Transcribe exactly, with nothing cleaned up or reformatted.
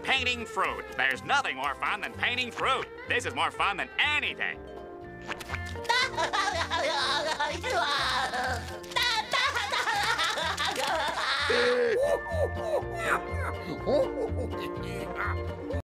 painting fruit. There's nothing more fun than painting fruit. This is more fun than anything.